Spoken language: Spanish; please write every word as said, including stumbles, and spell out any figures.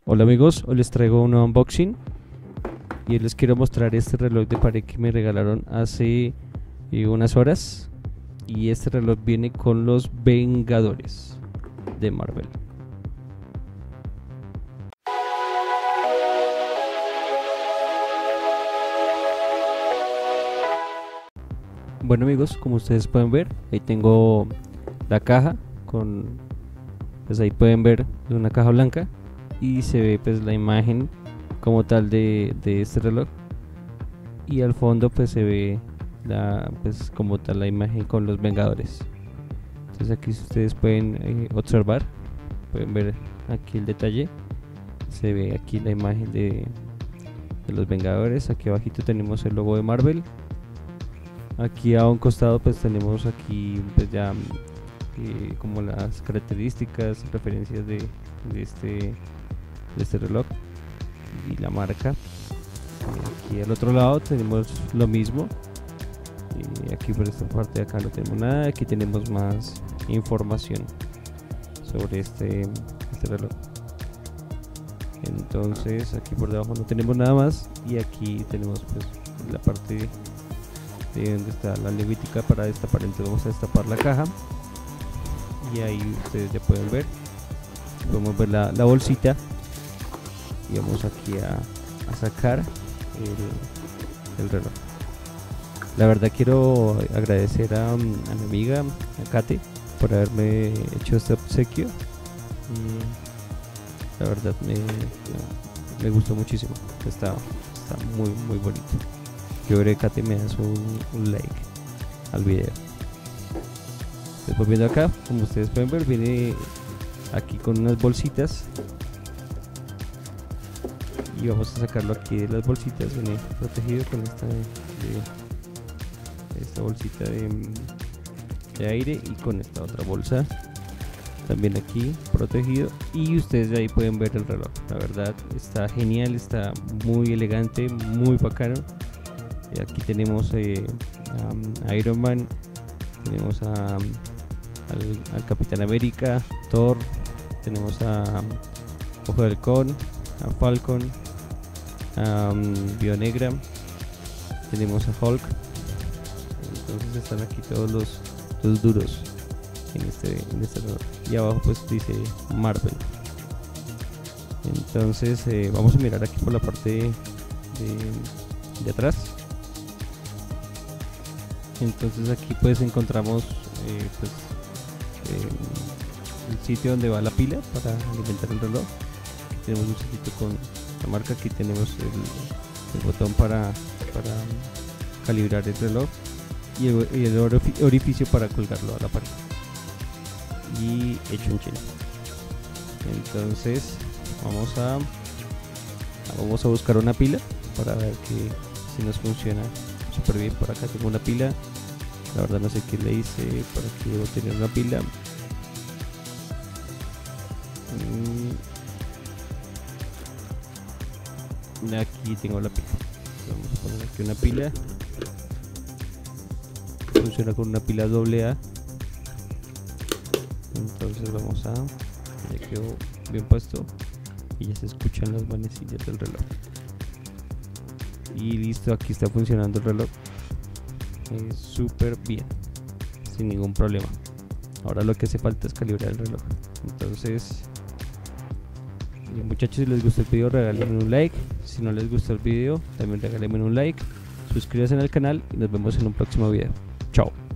Hola amigos, hoy les traigo un unboxing y les quiero mostrar este reloj de pared que me regalaron hace eh, unas horas. Y este reloj viene con los Vengadores de Marvel. Bueno amigos, como ustedes pueden ver, ahí tengo la caja con, pues ahí pueden ver una caja blanca y se ve pues la imagen como tal de, de este reloj, y al fondo pues se ve la, pues como tal la imagen con los Vengadores. Entonces aquí ustedes pueden eh, observar, pueden ver aquí el detalle, se ve aquí la imagen de, de los Vengadores. Aquí abajito tenemos el logo de Marvel. Aquí a un costado pues tenemos aquí pues ya eh, como las características, referencias de, de este de este reloj y la marca. Aquí al otro lado tenemos lo mismo, y aquí por esta parte de acá no tenemos nada. Aquí tenemos más información sobre este, este reloj. Entonces aquí por debajo no tenemos nada más, y aquí tenemos pues la parte de donde está la lengüítica para destapar. Entonces vamos a destapar la caja y ahí ustedes ya pueden ver, podemos ver la, la bolsita, y vamos aquí a, a sacar el, el reloj. La verdad quiero agradecer a, a mi amiga, a Kate, por haberme hecho este obsequio. Y la verdad me, me gustó muchísimo, está, está muy muy bonito. Yo creo que Kate me das un, un like al video. Después viendo acá, como ustedes pueden ver, viene aquí con unas bolsitas, y vamos a sacarlo aquí de las bolsitas. Viene protegido con esta, de, esta bolsita de, de aire, y con esta otra bolsa también aquí protegido. Y ustedes de ahí pueden ver el reloj. La verdad está genial, está muy elegante, muy bacano. Y aquí tenemos eh, a Iron Man, tenemos a, al, al Capitán América, Thor, tenemos a Ojo de Halcón, a Falcon, a um, Viuda Negra, tenemos a Hulk. Entonces están aquí todos los, los duros en este, en este reloj. Y abajo pues dice Marvel. Entonces eh, vamos a mirar aquí por la parte de, de, de atrás. Entonces aquí pues encontramos eh, pues, eh, el sitio donde va la pila para alimentar el reloj. Aquí tenemos un sitio con la marca. Aquí tenemos el, el botón para, para calibrar el reloj, y el, y el orificio para colgarlo a la pared, y hecho en China. Entonces vamos a vamos a buscar una pila para ver que si nos funciona súper bien. Por acá tengo una pila, la verdad no sé qué le hice para que debo tener una pila. mm. Aquí tengo la pila, vamos a poner aquí una pila. Funciona con una pila doble A. Entonces vamos a, ya quedó bien puesto, y ya se escuchan las manecillas del reloj. Y listo, aquí está funcionando el reloj eh, súper bien, sin ningún problema. Ahora lo que hace falta es calibrar el reloj. Entonces bien, muchachos, si les gustó el video regálenme un like. Si no les gustó el video también regálenme un like. Suscríbanse al canal y nos vemos en un próximo video. Chao.